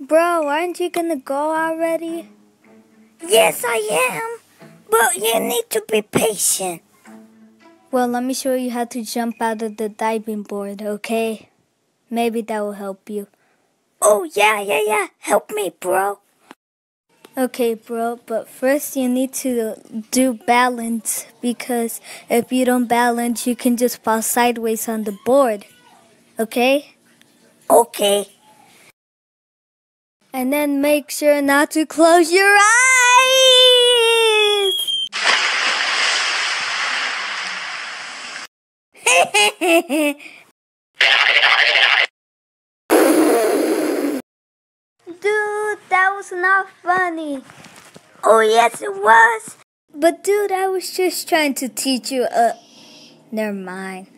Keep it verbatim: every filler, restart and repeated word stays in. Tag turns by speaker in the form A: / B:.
A: Bro, aren't you gonna go already?
B: Yes, I am. But you need to be patient.
A: Well, let me show you how to jump out of the diving board, okay? Maybe that will help you.
B: Oh, yeah, yeah, yeah. Help me, bro.
A: Okay, bro, but first you need to do balance, because if you don't balance, you can just fall sideways on the board. Okay?
B: Okay.
A: And then make sure not to close your eyes! Dude, that was not funny.
B: Oh, yes, it was.
A: But dude, I was just trying to teach you a... Never mind.